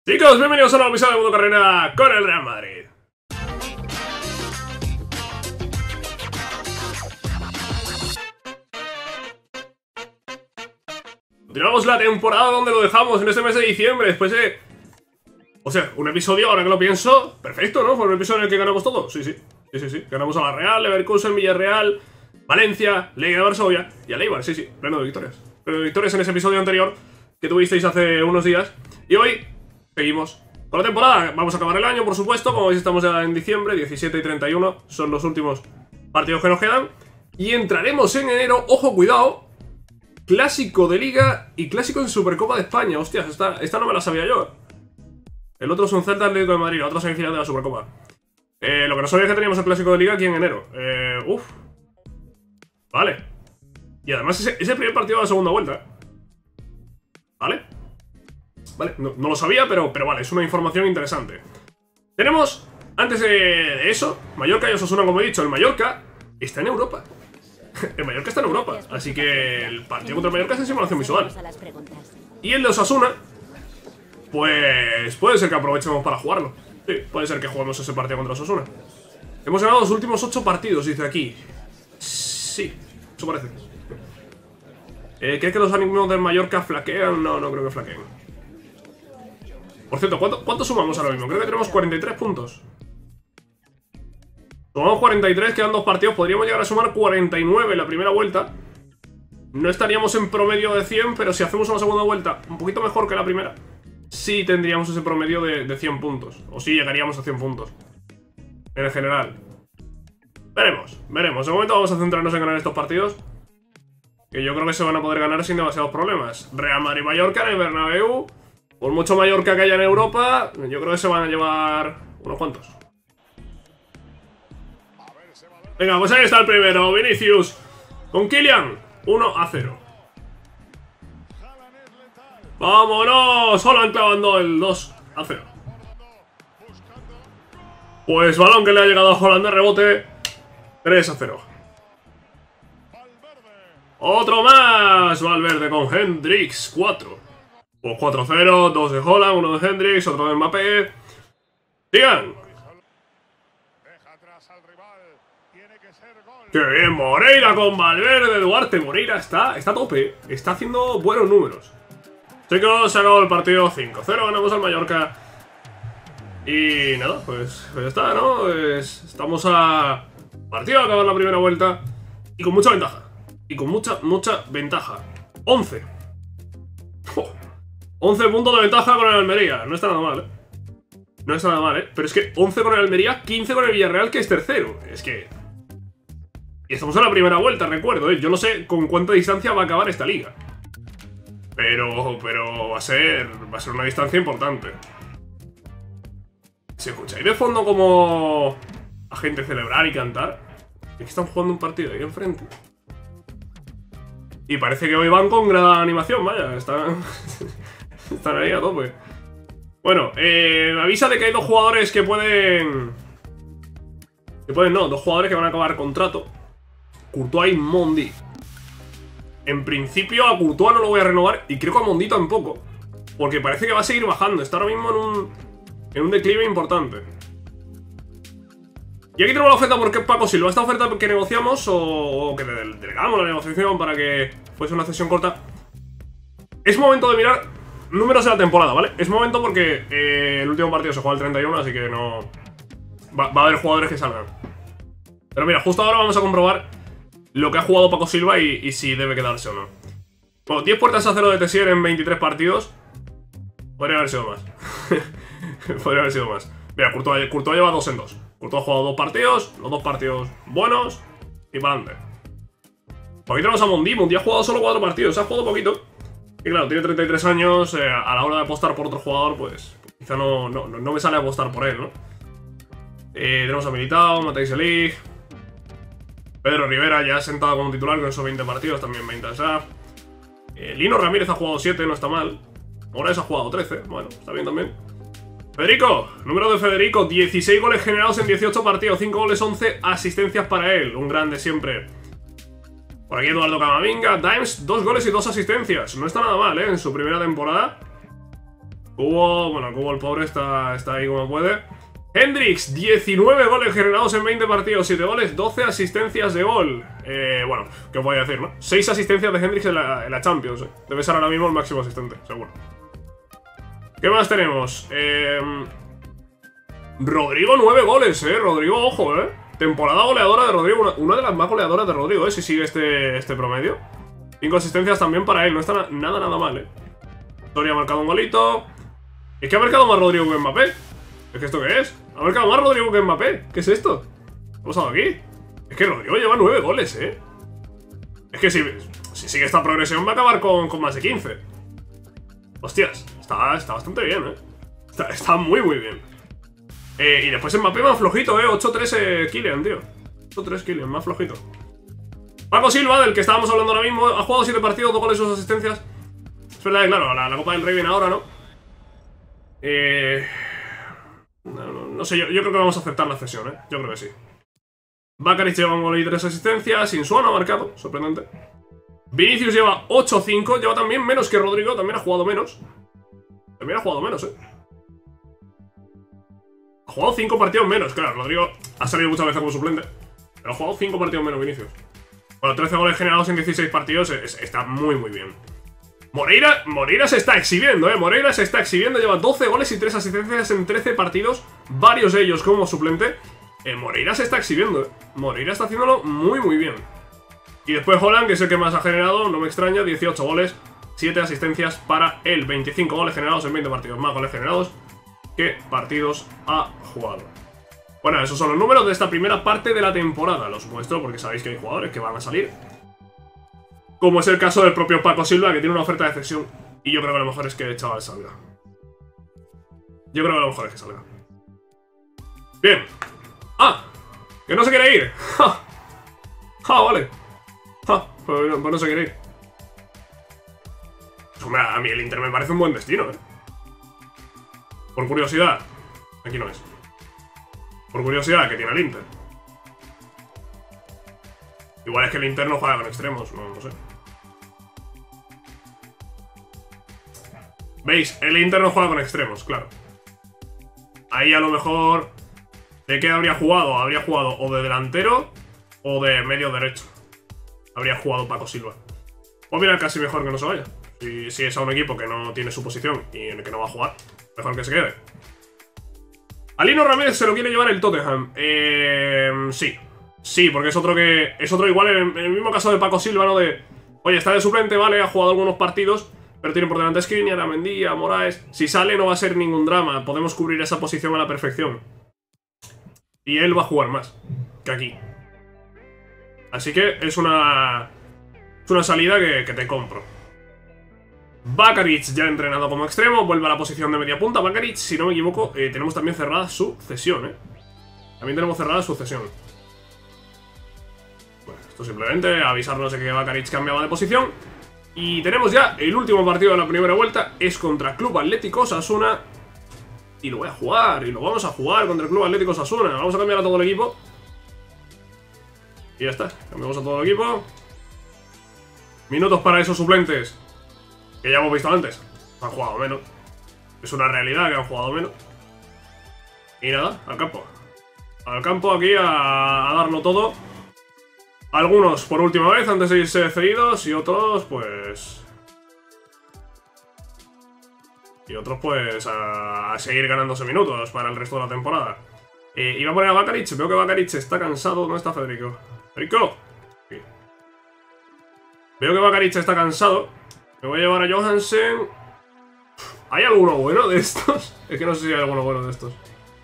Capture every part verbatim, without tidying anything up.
Chicos, bienvenidos a un nuevo episodio de Mundo Carrera con el Real Madrid. Continuamos la temporada donde lo dejamos en este mes de diciembre, después de... O sea, un episodio, ahora que lo pienso, perfecto, ¿no? Fue un episodio en el que ganamos todo. Sí, sí, sí, sí, sí. Ganamos a la Real, Leverkusen, Villarreal, Valencia, Liga de Varsovia y a Eibar, sí, sí, pleno de victorias. Pleno de victorias en ese episodio anterior que tuvisteis hace unos días. Y hoy seguimos con la temporada. Vamos a acabar el año, por supuesto. Como veis, estamos ya en diciembre, diecisiete y treinta y uno. Son los últimos partidos que nos quedan. Y entraremos en enero, ojo, cuidado, clásico de Liga y clásico en Supercopa de España. Hostias, esta, esta no me la sabía yo. El otro es un Celta Atlético de Madrid, la otra semifinal de la Supercopa. Eh, lo que no sabía es que teníamos el clásico de Liga aquí en enero. Eh, uf. Vale. Y además ese, ese primer partido de la segunda vuelta. Vale. Vale, no, no lo sabía, pero, pero vale, es una información interesante. Tenemos, antes de, de eso, Mallorca y Osasuna, como he dicho. El Mallorca está en Europa. El Mallorca está en Europa, así que el partido contra el Mallorca es en simulación visual. Y el de Osasuna, pues puede ser que aprovechemos para jugarlo. Sí, puede ser que juguemos ese partido contra Osasuna. Hemos ganado los últimos ocho partidos, dice aquí. Sí, eso parece. eh, ¿Crees que los ánimos del Mallorca flaquean? No, no creo que flaqueen. Por cierto, ¿cuánto, ¿cuánto sumamos ahora mismo? Creo que tenemos cuarenta y tres puntos. Sumamos cuarenta y tres, quedan dos partidos. Podríamos llegar a sumar cuarenta y nueve en la primera vuelta. No estaríamos en promedio de cien, pero si hacemos una segunda vuelta un poquito mejor que la primera, sí tendríamos ese promedio de, de cien puntos. O sí llegaríamos a cien puntos en el general. Veremos, veremos. De momento vamos a centrarnos en ganar estos partidos, que yo creo que se van a poder ganar sin demasiados problemas. Real Madrid-Mallorca en el Bernabéu. Por mucho Mallorca que haya en Europa, yo creo que se van a llevar unos cuantos. Venga, pues ahí está el primero, Vinicius con Kylian, uno a cero. ¡Vámonos! Haaland clavando el dos a cero. Pues balón que le ha llegado a Haaland de rebote, tres a cero. Otro más, Valverde con Hendrix, cuatro. Pues cuatro a cero, dos de Haaland, uno de Hendrix, otro de Mbappé. ¡Sigan! ¡Qué bien! Moreira con Valverde, Duarte. Moreira está, está a tope, está haciendo buenos números. Chicos, se ha acabado el partido cinco a cero, ganamos al Mallorca. Y nada, pues, pues ya está, ¿no? Pues estamos a partido a acabar la primera vuelta. Y con mucha ventaja. Y con mucha, mucha ventaja. once. Oh. once puntos de ventaja con el Almería. No está nada mal, ¿eh? No está nada mal, ¿eh? Pero es que once con el Almería, quince con el Villarreal, que es tercero. Es que... Y estamos en la primera vuelta, recuerdo, ¿eh? Yo no sé con cuánta distancia va a acabar esta liga. Pero... Pero va a ser... Va a ser una distancia importante. ¿Se escucha ahí de fondo como... a gente celebrar y cantar? Es que están jugando un partido ahí enfrente. Y parece que hoy van con gran animación, vaya. Están... Están ahí a tope. Bueno, eh, me avisa de que hay dos jugadores que pueden... Que pueden, no, dos jugadores que van a acabar contrato. Courtois y Mondi. En principio a Courtois no lo voy a renovar y creo que a Mondi tampoco, porque parece que va a seguir bajando. Está ahora mismo en un, en un declive importante. Y aquí tenemos la oferta porque Paco Silva. Esta oferta que negociamos o, o que delegamos la negociación para que fuese una cesión corta. Es momento de mirar números de la temporada, ¿vale? Es momento porque eh, el último partido se juega el treinta y uno, así que no... Va, va a haber jugadores que salgan. Pero mira, justo ahora vamos a comprobar lo que ha jugado Paco Silva y, y si debe quedarse o no. Bueno, diez puertas a cero de Tessier en veintitrés partidos. Podría haber sido más. Podría haber sido más. Mira, Courtois, Courtois lleva dos en dos. Courtois ha jugado dos partidos, los dos partidos buenos y para adelante. Aquí tenemos a Mondi. Mondi ha jugado solo cuatro partidos, ha jugado poquito. Y claro, tiene treinta y tres años, eh, a la hora de apostar por otro jugador, pues quizá no, no, no me sale a apostar por él, ¿no? Eh, tenemos a Militao, Matthijs de Ligt, Pedro Rivera ya sentado como titular con esos veinte partidos, también veinte ya. Eh, Lino Ramírez ha jugado siete, no está mal. Morales ha jugado trece, bueno, está bien también. Federico, número de Federico, dieciséis goles generados en dieciocho partidos, cinco goles, once asistencias para él, un grande siempre. Por aquí Eduardo Camavinga, Dimes, dos goles y dos asistencias. No está nada mal, ¿eh? En su primera temporada. Cubo, bueno, Cubo el pobre está, está ahí como puede. Hendrix, diecinueve goles generados en veinte partidos, siete goles, doce asistencias de gol. Eh, bueno, ¿qué os voy a decir, no? seis asistencias de Hendrix en la, en la Champions, eh. Debe ser ahora mismo el máximo asistente, seguro. ¿Qué más tenemos? Eh, Rodrigo, nueve goles, eh. Rodrigo, ojo, eh. Temporada goleadora de Rodrigo, una, una de las más goleadoras de Rodrigo, eh, si sigue este, este promedio. Cinco asistencias también para él, no está na nada, nada mal, eh. Soria ha marcado un golito. Es que ha marcado más Rodrigo que Mbappé. ¿Es que esto qué es? Ha marcado más Rodrigo que Mbappé. ¿Qué es esto? ¿Qué ha pasado aquí? Es que Rodrigo lleva nueve goles, eh. Es que si, si sigue esta progresión va a acabar con, con más de quince. Hostias, está, está bastante bien, eh. Está, está muy, muy bien. Eh, y después Mbappé más flojito, eh. ocho tres eh, Kylian, tío. ocho tres Kylian, más flojito. Paco Silva, del que estábamos hablando ahora mismo, ha jugado siete partidos, dos goles y dos asistencias. Es verdad que, claro, la, la Copa del Rey viene ahora, ¿no? Eh... No, no, no sé, yo, yo creo que vamos a aceptar la cesión, ¿eh? Yo creo que sí. Bakaric lleva un gol y tres asistencias. Insuano ha marcado, sorprendente. Vinicius lleva ocho cinco, lleva también menos que Rodrigo, también ha jugado menos. También ha jugado menos, ¿eh? Ha jugado cinco partidos menos, claro, Rodrigo ha salido muchas veces como suplente. Pero ha jugado cinco partidos menos Vinicius. Bueno, trece goles generados en dieciséis partidos, es, está muy, muy bien. Moreira, Moreira se está exhibiendo, eh. Moreira se está exhibiendo, lleva doce goles y tres asistencias en trece partidos, varios de ellos como suplente. Eh, Moreira se está exhibiendo, eh. Moreira está haciéndolo muy, muy bien. Y después Haaland, que es el que más ha generado, no me extraña, dieciocho goles, siete asistencias para él, veinticinco goles generados en veinte partidos, más goles generados que partidos ha jugado. Bueno, esos son los números de esta primera parte de la temporada. Los muestro porque sabéis que hay jugadores que van a salir, como es el caso del propio Paco Silva, que tiene una oferta de cesión. Y yo creo que lo mejor es que el chaval salga. Yo creo que lo mejor es que salga. Bien. ¡Ah! ¡Que no se quiere ir! ¡Ja! ¡Ja, vale! ¡Ja! Pues no, pues no se quiere ir. Pues, hombre, a mí el Inter me parece un buen destino, ¿eh? Por curiosidad. Aquí no es. Por curiosidad, que tiene el Inter. Igual es que el Inter no juega con extremos, no, no sé. ¿Veis? El Inter no juega con extremos, claro. Ahí a lo mejor... ¿De qué habría jugado? Habría jugado o de delantero o de medio derecho. Habría jugado Paco Silva. Pues mira, casi mejor que no se vaya. Si, si es a un equipo que no tiene su posición y en el que no va a jugar, mejor que se quede. Alino Ramírez se lo quiere llevar el Tottenham. Eh, sí. Sí, porque es otro que... Es otro igual en, en el mismo caso de Paco Silva, ¿no? De... Oye, está de suplente, vale, ha jugado algunos partidos, pero tiene por delante a Skriniar, a Mendy, a Moraes. Si sale no va a ser ningún drama. Podemos cubrir esa posición a la perfección. Y él va a jugar más que aquí. Así que es una... Es una salida que, que te compro. Bakaric ya entrenado como extremo, vuelve a la posición de media punta. Bakaric, si no me equivoco, eh, tenemos también cerrada su cesión, ¿eh? También tenemos cerrada su cesión. Bueno, esto simplemente avisarnos de que Bakaric cambiaba de posición. Y tenemos ya el último partido de la primera vuelta. Es contra Club Atlético Osasuna. Y lo voy a jugar, y lo vamos a jugar contra el Club Atlético Osasuna. Vamos a cambiar a todo el equipo. Y ya está, cambiamos a todo el equipo. Minutos para esos suplentes, que ya hemos visto antes. Han jugado menos. Es una realidad que han jugado menos. Y nada, al campo. Al campo aquí a, a darlo todo. Algunos por última vez antes de irse cedidos y otros pues... Y otros pues a, a seguir ganándose minutos para el resto de la temporada. Eh, iba a poner a Bakaric, veo que Bakaric está cansado. ¿Dónde está Federico? ¡Federico! Aquí. Veo que Bakaric está cansado. Me voy a llevar a Johansen. ¿Hay alguno bueno de estos? Es que no sé si hay alguno bueno de estos.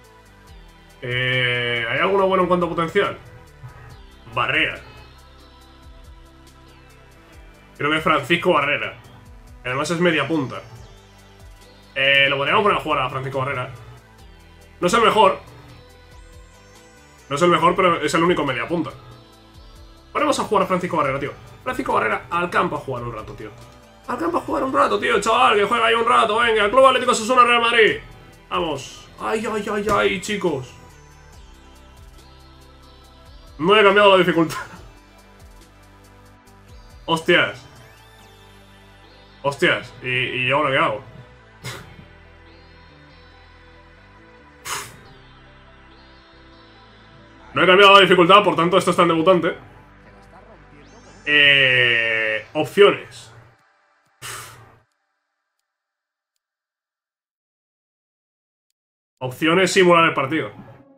Eh, ¿Hay alguno bueno en cuanto a potencial? Barrera. Creo que es Francisco Barrera. Además es media punta. Eh, lo podríamos poner a jugar a Francisco Barrera. No es el mejor. No es el mejor, pero es el único media punta. Ponemos a jugar a Francisco Barrera, tío. Francisco Barrera al campo a jugar un rato, tío. Al campo a jugar un rato, tío, chaval. Que juega ahí un rato, venga. El Club Atlético Osasuna Real Madrid. Vamos. Ay, ay, ay, ay, chicos. No he cambiado la dificultad. Hostias. Hostias. ¿Y, y ahora qué hago? No he cambiado la dificultad, por tanto esto está en debutante. Eh, opciones. Opciones simular el partido.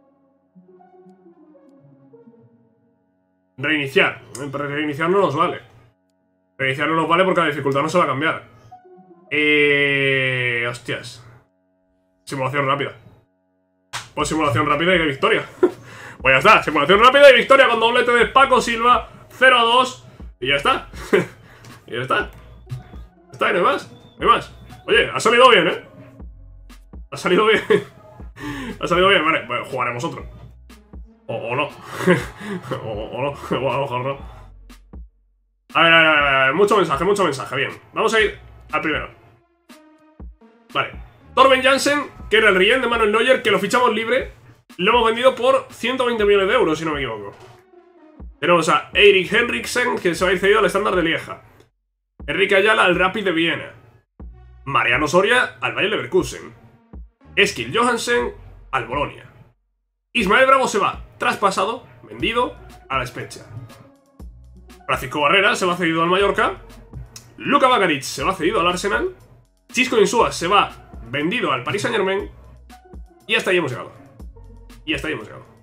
Reiniciar. Reiniciar no nos vale. Reiniciar no nos vale porque la dificultad no se va a cambiar. Eh... Hostias. Simulación rápida. Pues simulación rápida y de victoria. Pues ya está. Simulación rápida y victoria con doblete de Paco Silva. cero a dos. Y ya está. Y ya está. Ya está, y no hay más. No hay más. Oye, ha salido bien, ¿eh? Ha salido bien. Ha salido bien. Vale, pues jugaremos otro. O, o no. o, o no. O a lo mejor no. A ver, a ver, a ver. Mucho mensaje, mucho mensaje. Bien. Vamos a ir al primero. Vale. Torben Jansen, que era el Rien de Manuel Neuer, que lo fichamos libre. Lo hemos vendido por ciento veinte millones de euros, si no me equivoco. Tenemos a Eirik Henriksen, que se va a ir cedido al Standard de Lieja. Enrique Ayala al Rapid de Viena. Mariano Soria al Bayer Leverkusen. Eskil Johansen al Bolonia. Ismael Bravo se va traspasado, vendido, a la Spezia. Francisco Barrera se va cedido al Mallorca. Luka Bakaric se va cedido al Arsenal. Chisco Insúa se va vendido al Paris Saint Germain. Y hasta ahí hemos llegado. Y hasta ahí hemos llegado.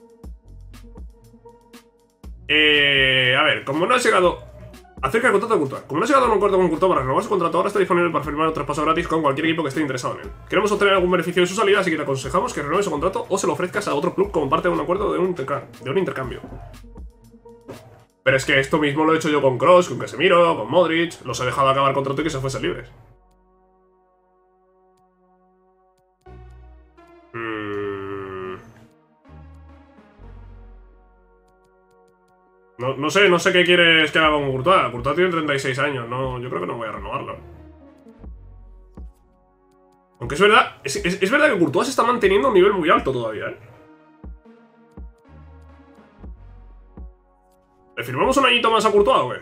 Eh, a ver, como no has llegado... Acerca del contrato de Courtois. Como no has llegado a un acuerdo con Courtois para renovar su contrato, ahora está disponible para firmar un traspaso gratis con cualquier equipo que esté interesado en él. Queremos obtener algún beneficio de su salida, así que te aconsejamos que renueves su contrato o se lo ofrezcas a otro club como parte de un acuerdo de un, interca de un intercambio. Pero es que esto mismo lo he hecho yo con Kroos, con Casemiro, con Modric. Los he dejado acabar contrato y que se fuesen libres. Mm. No, no sé, no sé qué quieres que haga con Courtois. Courtois tiene treinta y seis años, no, yo creo que no voy a renovarlo. Aunque es verdad, es, es, es verdad que Courtois se está manteniendo a un nivel muy alto todavía, ¿eh? ¿Le firmamos un añito más a Courtois o qué?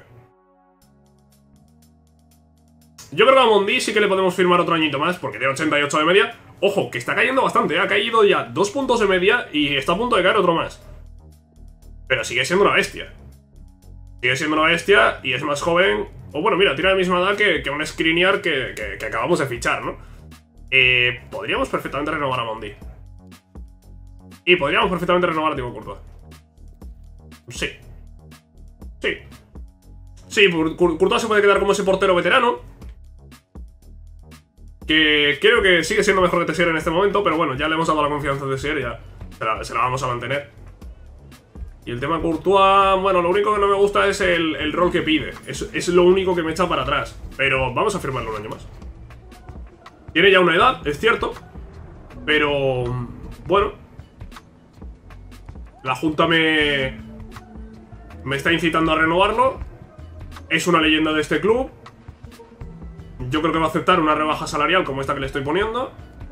Yo creo que a Mondi sí que le podemos firmar otro añito más, porque tiene ochenta y ocho de media. Ojo, que está cayendo bastante, ¿eh? Ha caído ya dos puntos de media y está a punto de caer otro más. Pero sigue siendo una bestia. Sigue siendo una bestia y es más joven. O bueno, mira, tiene la misma edad que, que un Skriniar que, que, que acabamos de fichar, ¿no? Eh, podríamos perfectamente renovar a Mondi. Y podríamos perfectamente renovar a Thibaut Courtois. Sí. Sí. Sí, Courtois se puede quedar como ese portero veterano. Que creo que sigue siendo mejor que Tessier en este momento, pero bueno, ya le hemos dado la confianza a Tessier, ya se la, se la vamos a mantener. Y el tema Courtois, bueno, lo único que no me gusta es el, el rol que pide. Es, es lo único que me echa para atrás. Pero vamos a firmarlo un año más. Tiene ya una edad, es cierto. Pero, bueno, la Junta me, me está incitando a renovarlo. Es una leyenda de este club. Yo creo que va a aceptar una rebaja salarial como esta que le estoy poniendo.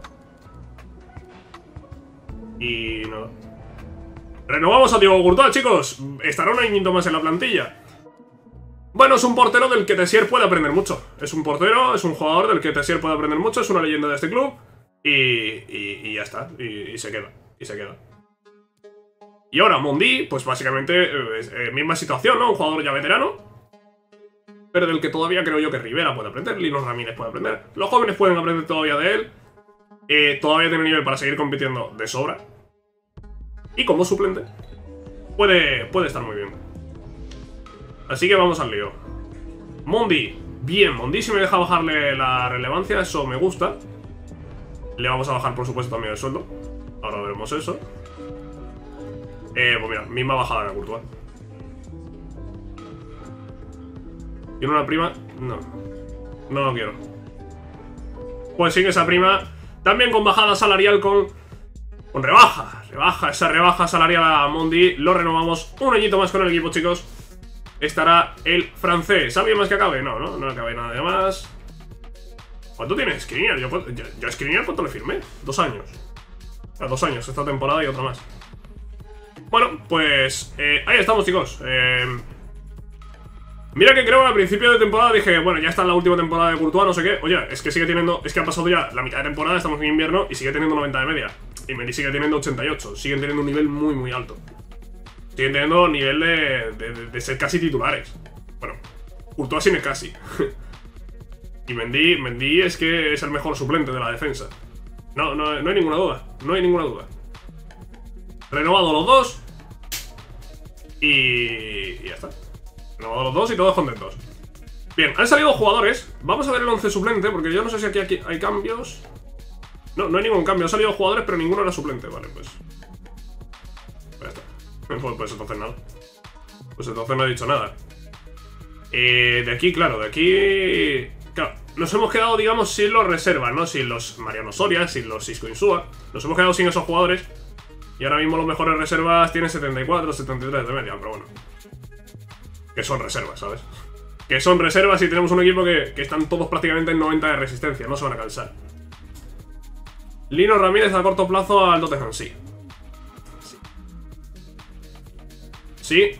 Y nada. Renovamos a Thibaut Courtois, chicos. Estará un añito más en la plantilla. Bueno, es un portero del que Tessier puede aprender mucho. Es un portero, es un jugador del que Tessier puede aprender mucho. Es una leyenda de este club. Y, y, y ya está. Y, y se queda. Y se queda. Y ahora Mondi, pues básicamente eh, eh, misma situación, ¿no? Un jugador ya veterano, pero del que todavía creo yo que Rivera puede aprender, Lino Ramírez puede aprender. Los jóvenes pueden aprender todavía de él. Eh, todavía tiene nivel para seguir compitiendo de sobra. Y como suplente puede, puede estar muy bien. Así que vamos al lío. Mondi, bien, Mondi si me deja bajarle la relevancia, eso me gusta. Le vamos a bajar por supuesto también el sueldo. Ahora veremos eso. Eh, pues mira, misma bajada de Courtois. ¿Tiene una prima? No. No lo quiero. Pues sigue esa prima. También con bajada salarial con... Con rebaja. Rebaja, esa rebaja salarial a Mondi. Lo renovamos un añito más con el equipo, chicos. Estará el francés. ¿Alguien más que acabe? No, no, no acabe nada de más. ¿Cuánto tiene Skriniar? Yo, yo, yo a Skriniar ¿cuánto le firmé? Dos años. O sea, dos años esta temporada y otra más. Bueno, pues eh, ahí estamos, chicos. Eh, mira que creo que al principio de temporada dije, bueno, ya está en la última temporada de Courtois, no sé qué. Oye, es que sigue teniendo, es que ha pasado ya la mitad de temporada, estamos en invierno y sigue teniendo noventa de media. Y Mendy sigue teniendo ochenta y ocho, siguen teniendo un nivel muy, muy alto. siguen teniendo nivel de, de, de, de ser casi titulares. Bueno, Courtois sin es casi. Y Mendy, Mendy es que es el mejor suplente de la defensa. No, no, no hay ninguna duda. No hay ninguna duda. Renovado los dos. Y, y ya está. Renovado los dos y todos contentos. Bien, han salido jugadores. Vamos a ver el once suplente, porque yo no sé si aquí, aquí hay cambios. No, no hay ningún cambio. Han salido jugadores, pero ninguno era suplente. Vale, pues... Pues ya está. Pues, pues entonces nada. Pues entonces no he dicho nada. Eh, de aquí, claro, de aquí... Claro, nos hemos quedado, digamos, sin los reservas, ¿no? Sin los Mariano Soria, sin los Isco Insúa. Nos hemos quedado sin esos jugadores. Y ahora mismo los mejores reservas tienen setenta y cuatro, setenta y tres de media, pero bueno. Que son reservas, ¿sabes? Que son reservas y tenemos un equipo que, que están todos prácticamente en noventa de resistencia, no se van a cansar. Lino Ramírez a corto plazo al Tottenham, sí. Sí. Sí.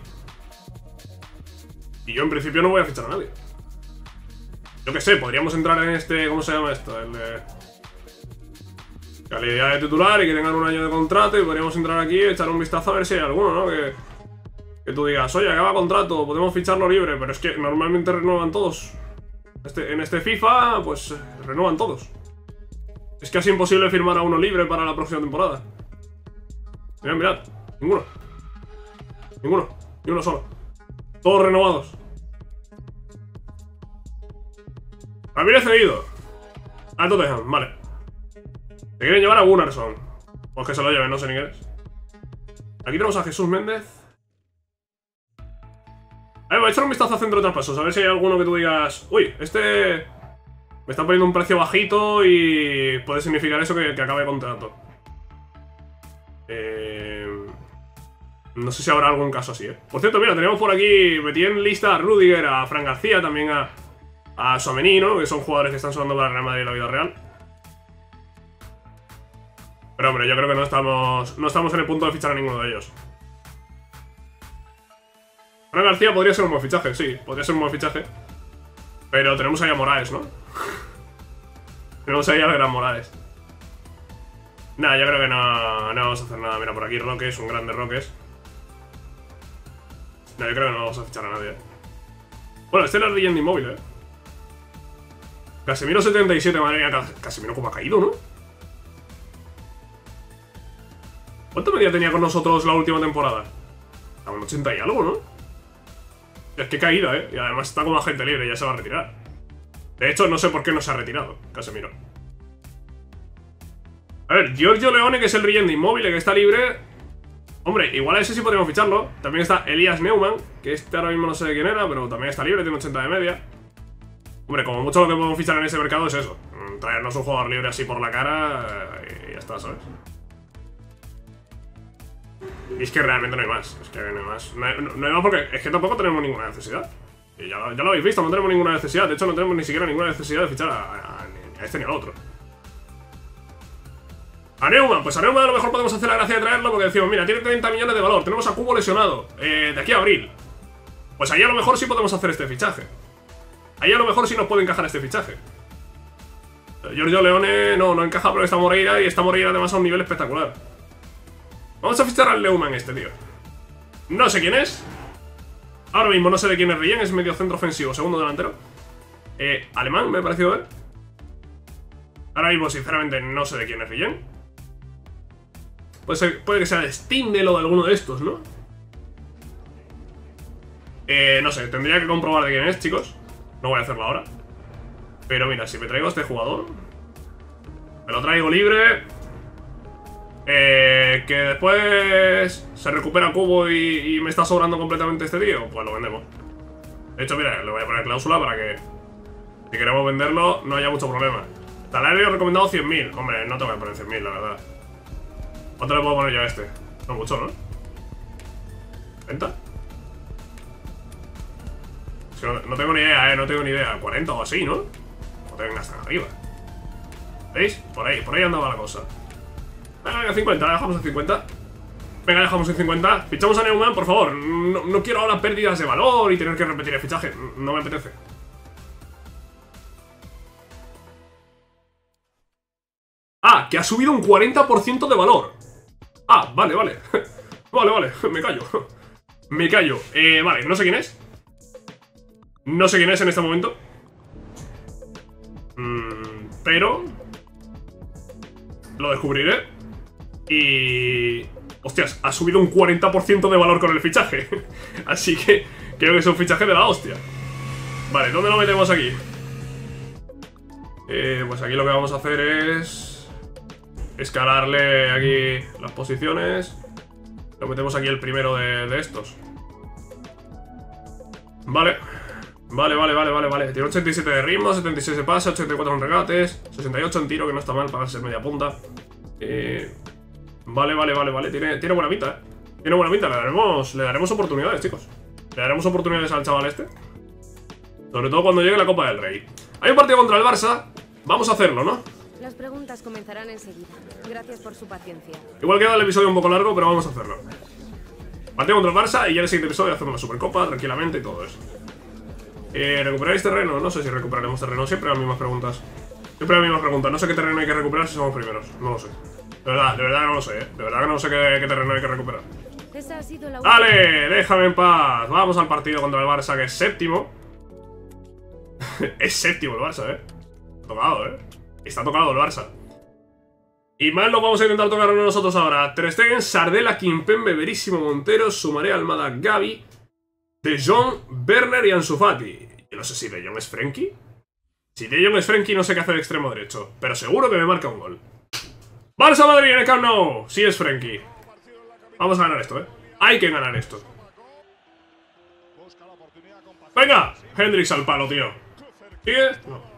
Y yo en principio no voy a fichar a nadie. Yo qué sé, podríamos entrar en este... ¿Cómo se llama esto? El de... calidad de titular y que tengan un año de contrato. Y podríamos entrar aquí y echar un vistazo a ver si hay alguno, ¿no? Que, que tú digas, oye, acaba contrato, podemos ficharlo libre. Pero es que normalmente renuevan todos. Este, en este FIFA, pues, renuevan todos. Es casi imposible firmar a uno libre para la próxima temporada. Mirad, mirad, ninguno. Ninguno, ni uno solo. Todos renovados. Ramírez cedido al Tottenham, vale. Te quieren llevar a Gunnarsson. Pues que se lo lleven, no sé ni qué es. Aquí tenemos a Jesús Méndez. A ver, voy a echar un vistazo a centro de traspasos. A ver si hay alguno que tú digas, uy, este me está poniendo un precio bajito y puede significar eso que, que acabe contrato. Eh... No sé si habrá algún caso así, ¿eh? Por cierto, mira, tenemos por aquí, metí en lista a Rudiger, a Fran García, también a, a Tchouaméni, ¿no? Que son jugadores que están sonando para el Real Madrid en la vida real. Pero hombre, yo creo que no estamos, no estamos en el punto de fichar a ninguno de ellos. Fran García podría ser un buen fichaje, sí, podría ser un buen fichaje. Pero tenemos ahí a Morales, ¿no? Tenemos ahí al gran Morales. Nah, yo creo que no, no vamos a hacer nada. Mira, por aquí Roques, un grande Roques. No, yo creo que no vamos a fichar a nadie, ¿eh? Bueno, este era el Legend inmóvil, ¿eh? Casemiro setenta y siete, madre mía. Casemiro como ha caído, ¿no? ¿Cuánto media tenía con nosotros la última temporada? Estaba en ochenta y algo, ¿no? Es que caída, ¿eh? Y además está como agente libre, ya se va a retirar. De hecho, no sé por qué no se ha retirado Casemiro. A ver, Giorgio Leone, que es el Legend inmóvil, que está libre. Hombre, igual a ese sí podríamos ficharlo. También está Elias Neumann, que este ahora mismo no sé de quién era, pero también está libre, tiene ochenta de media. Hombre, como mucho lo que podemos fichar en ese mercado es eso. Traernos un jugador libre así por la cara y ya está, ¿sabes? Y es que realmente no hay más. Es que no hay más. No hay, no, no hay más porque es que tampoco tenemos ninguna necesidad. Y ya, ya lo habéis visto, no tenemos ninguna necesidad. De hecho, no tenemos ni siquiera ninguna necesidad de fichar a, a, a este ni al otro. A Neumann, pues a Neumann a lo mejor podemos hacer la gracia de traerlo porque decimos, mira, tiene treinta millones de valor, tenemos a Cubo lesionado, eh, de aquí a abril. Pues ahí a lo mejor sí podemos hacer este fichaje. Ahí a lo mejor sí nos puede encajar este fichaje. Giorgio Leone no, no encaja porque está Moreira y está Moreira además a un nivel espectacular. Vamos a fichar al Neumann este, tío. No sé quién es. Ahora mismo no sé de quién es Rien, es medio centro ofensivo, segundo delantero. Eh, alemán, me ha parecido ver. Ahora mismo, sinceramente, no sé de quién es Rien. Puede, ser, puede que sea de Stindl o de alguno de estos, ¿no? Eh, no sé, tendría que comprobar de quién es, chicos. No voy a hacerlo ahora. Pero mira, si me traigo a este jugador, me lo traigo libre. Eh, que después se recupera Cubo y, y me está sobrando completamente este tío, pues lo vendemos. De hecho, mira, le voy a poner cláusula para que, si queremos venderlo, no haya mucho problema. Salario recomendado cien mil. Hombre, no te voy a poner cien mil, la verdad. ¿Cuánto le puedo poner yo a este? No mucho, ¿no? ¿venta? Es que no, no tengo ni idea, eh, no tengo ni idea. cuarenta o así, ¿no? No te vengas tan arriba. ¿Veis? Por ahí, por ahí andaba la cosa. Venga, cincuenta, la dejamos en cincuenta. Venga, dejamos en cincuenta. Fichamos a Neumann, por favor. No, no quiero ahora pérdidas de valor y tener que repetir el fichaje. No me apetece. Ah, que ha subido un cuarenta por ciento de valor. Ah, vale, vale. Vale, vale, me callo. Me callo. Eh, vale, no sé quién es. No sé quién es en este momento. Mm, pero lo descubriré. Y... hostias, ha subido un cuarenta por ciento de valor con el fichaje. Así que creo que es un fichaje de la hostia. Vale, ¿dónde lo metemos aquí? Eh, pues aquí lo que vamos a hacer es... escalarle aquí las posiciones. Lo metemos aquí el primero de, de estos. Vale. Vale, vale, vale, vale, vale. Tiene ochenta y siete de ritmo, setenta y seis de pase, ochenta y cuatro en regates, sesenta y ocho en tiro, que no está mal para ser media punta. Eh... Vale, vale, vale, vale. Tiene, tiene buena pinta, eh. Tiene buena pinta. Le daremos, le daremos oportunidades, chicos. Le daremos oportunidades al chaval este. Sobre todo cuando llegue la Copa del Rey. Hay un partido contra el Barça. Vamos a hacerlo, ¿no? Las preguntas comenzarán enseguida. Gracias por su paciencia. Igual queda el episodio un poco largo, pero vamos a hacerlo. Partido contra el Barça y ya en el siguiente episodio hacemos la Supercopa tranquilamente y todo eso. Eh, ¿Recuperáis terreno? No sé si recuperaremos terreno. Siempre las mismas preguntas. Siempre las mismas preguntas. No sé qué terreno hay que recuperar si somos primeros. No lo sé. De verdad, de verdad que no lo sé, ¿eh? De verdad que no sé qué, qué terreno hay que recuperar. Esa ha sido la ¡Dale! Déjame en paz. Vamos al partido contra el Barça, que es séptimo. Es séptimo el Barça, ¿eh? Está tocado, ¿eh? Está tocado el Barça. Y más lo vamos a intentar tocar nosotros ahora. Ter Stegen, Sardela, Kimpembe, Verísimo, Montero, Sumaré, Almada, Gavi, De Jong, Werner y Ansu Fati. Yo no sé si De Jong es Frenkie. Si De Jong es Frenkie, no sé qué hace de extremo derecho. Pero seguro que me marca un gol. Barça Madrid en el Camp Nou. Sí es Frenkie. Vamos a ganar esto, ¿eh? Hay que ganar esto. Venga, Hendrix al palo, tío. ¿Sigue? No.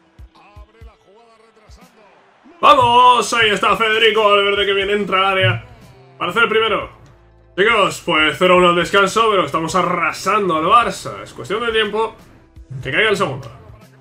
¡Vamos! Ahí está Federico Valverde, que bien entra al área para hacer el primero. Chicos, pues cero uno al descanso, pero estamos arrasando al Barça. Es cuestión de tiempo que caiga el segundo.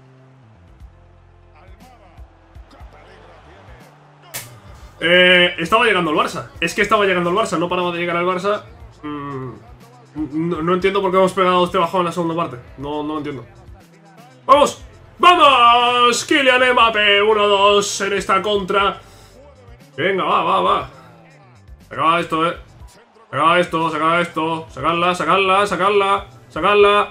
Eh, estaba llegando el Barça. Es que estaba llegando el Barça, no paraba de llegar al Barça. Mm, no, no entiendo por qué hemos pegado este bajón en la segunda parte. No, no lo entiendo. ¡Vamos! ¡Vamos! Kylian Mbappé, uno dos en esta contra. Venga, va, va, va. Se acaba esto, eh. Se acaba esto, se acaba esto. Sacarla, sacarla, sacarla, sacarla.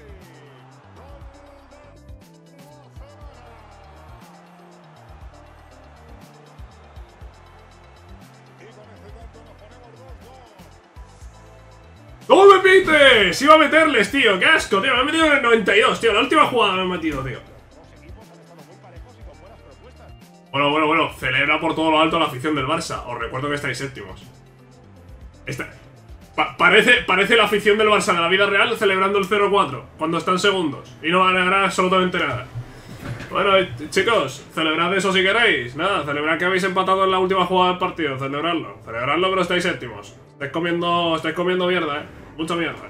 ¡No me pites! Iba a meterles, tío. ¡Qué asco, tío! Me he metido en el noventa y dos, tío. La última jugada me he metido, tío. Bueno, bueno, bueno. Celebra por todo lo alto la afición del Barça. Os recuerdo que estáis séptimos. Esta... Pa parece, parece la afición del Barça de la vida real celebrando el cero cuatro cuando están segundos. Y no van a ganar absolutamente nada. Bueno, eh, chicos, celebrad eso si queréis. Nada, celebrad que habéis empatado en la última jugada del partido. Celebradlo. Celebradlo, pero estáis séptimos. Estáis comiendo, estáis comiendo mierda, eh. Mucha mierda.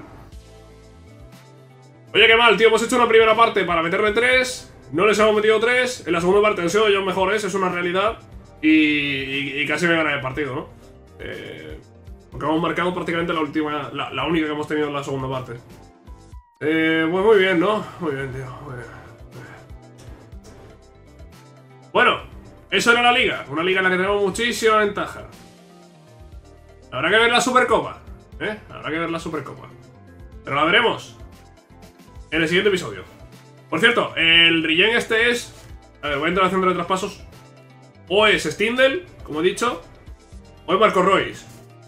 Oye, qué mal, tío. Hemos hecho una primera parte para meterle tres. No les hemos metido tres. En la segunda parte han sido ellos mejores, es una realidad. Y, y, y casi me ganan el partido, ¿no? Eh, porque hemos marcado prácticamente la última, la, la única que hemos tenido en la segunda parte. Eh, pues muy bien, ¿no? Muy bien, tío. Muy bien. Bueno, eso era la liga. Una liga en la que tenemos muchísima ventaja. Habrá que ver la Supercopa, ¿eh? Habrá que ver la Supercopa. Pero la veremos en el siguiente episodio. Por cierto, el Rillen este es... A ver, voy a entrar al centro de traspasos. O es Stindl, como he dicho, o es Marco Reus.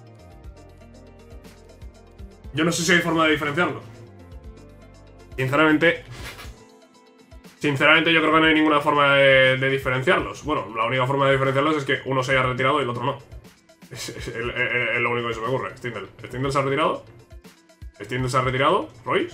Yo no sé si hay forma de diferenciarlo. Sinceramente... Sinceramente yo creo que no hay ninguna forma de, de diferenciarlos. Bueno, la única forma de diferenciarlos es que uno se haya retirado y el otro no. Es, es, es, es lo único que se me ocurre. Stindl. ¿Stindl se ha retirado? ¿Stindl se ha retirado? ¿Reus?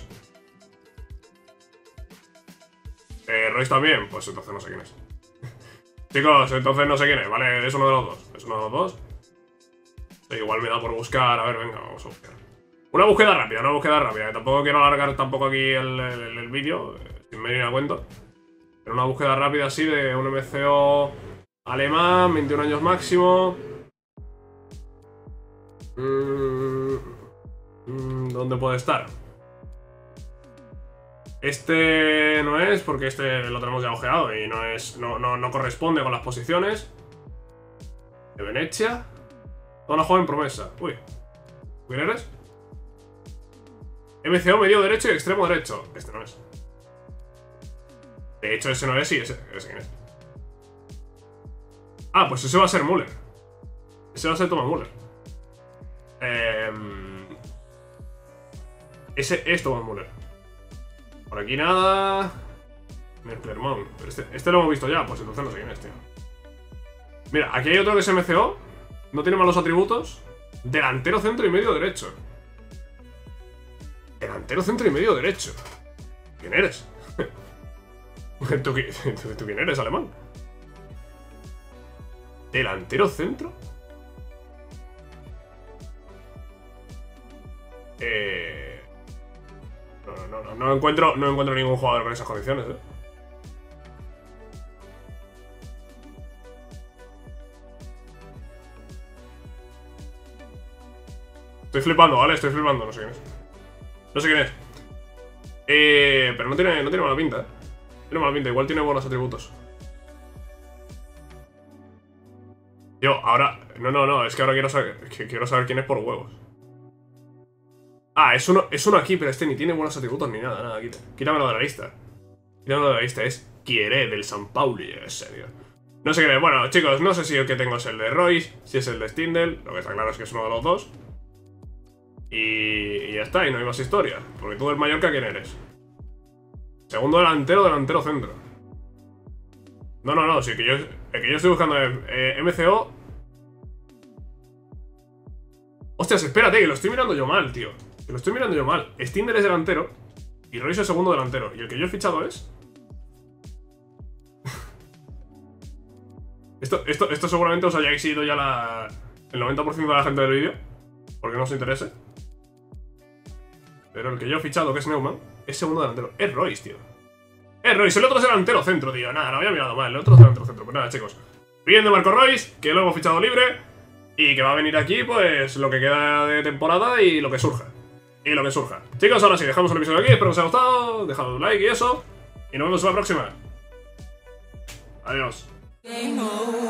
Eh, ¿Reus también? Pues entonces no sé quién es. Chicos, entonces no sé quién es, ¿vale? Es uno de los dos. Es uno de los dos. Sí, igual me da por buscar. A ver, venga, vamos a buscar. Una búsqueda rápida, una búsqueda rápida. Tampoco quiero alargar tampoco aquí el, el, el vídeo, eh, sin venir a cuento. Pero una búsqueda rápida así de un M C O alemán, veintiún años máximo. ¿Dónde puede estar? Este no es, porque este lo tenemos ya ojeado y no es. No, no, no corresponde con las posiciones. De Venecia. Toda una joven promesa. Uy. ¿Quién eres? M C O medio derecho y extremo derecho. Este no es. De hecho, ese no es, sí, ese, ese quién es. Ah, pues ese va a ser Müller. Ese va a ser Thomas Müller. Eh, ese es Thomas Müller. Por aquí nada. Clermont. Pero este, este lo hemos visto ya, pues entonces no sé quién es, tío. Mira, aquí hay otro que es M C O. No tiene malos atributos. Delantero, centro y medio derecho. Delantero, centro y medio derecho. ¿Quién eres? ¿Tú, qui- tú, tú quién eres, alemán? Delantero, centro. Eh... No, no, no, no encuentro, no encuentro ningún jugador con esas condiciones, eh. Estoy flipando, ¿vale? Estoy flipando, no sé quién es. No sé quién es. Eh... Pero no tiene, no tiene mala pinta, eh. Tiene mala pinta, igual tiene buenos atributos. Yo, ahora... No, no, no, es que ahora quiero saber, que quiero saber quién es por huevos. Ah, es uno, es uno aquí, pero este ni tiene buenos atributos ni nada, nada, quita. Quítamelo de la lista. Quítamelo de la lista, es Quiere del San Pauli, en serio. No sé qué es. Bueno, chicos, no sé si el que tengo es el de Royce, si es el de Stindl, lo que está claro es que es uno de los dos. Y, y ya está, y no hay más historia. Porque tú del Mallorca, ¿quién eres? Segundo delantero, delantero centro. No, no, no, sí, que yo, el que yo estoy buscando es eh, M C O. Hostias, espérate, que lo estoy mirando yo mal, tío. Que lo estoy mirando yo mal. Stindl es delantero y Royce es segundo delantero. Y el que yo he fichado es... esto, esto, esto seguramente os hayáis ido ya la, el noventa por ciento de la gente del vídeo, porque no os interese. Pero el que yo he fichado, que es Neumann, es segundo delantero. Es Royce, tío. Es Royce, el otro es delantero centro, tío. Nada, lo había mirado mal. El otro es delantero centro. Pues nada, chicos. Bien de Marco Royce, que lo hemos fichado libre. Y que va a venir aquí, pues, lo que queda de temporada y lo que surja. Y lo que surja. Chicos, ahora sí, dejamos el episodio aquí. Espero que os haya gustado. Dejad un like y eso. Y nos vemos en la próxima. Adiós.